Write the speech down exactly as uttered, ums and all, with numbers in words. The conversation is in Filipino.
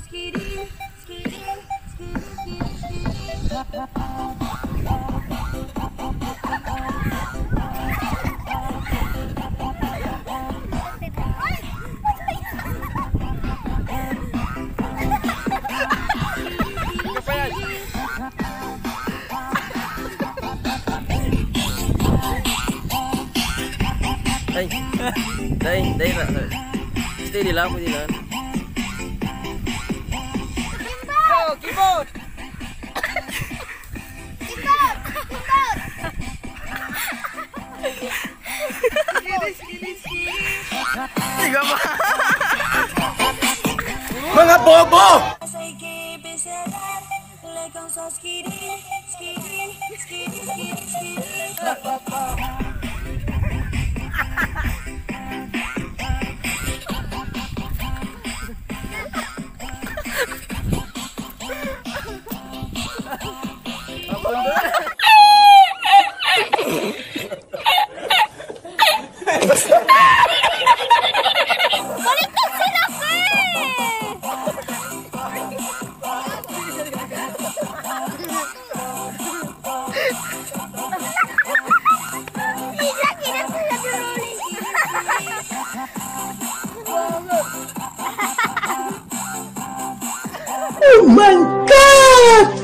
Day, day, day, stay di lang, pwede lang. Go, keyboard! Keyboard! Keyboard! Kilis, kilis, kilis! Tiga ba? Mga bobo! Baliktad sila ko eh! Tidak, tidak sila turunin. Oh my God!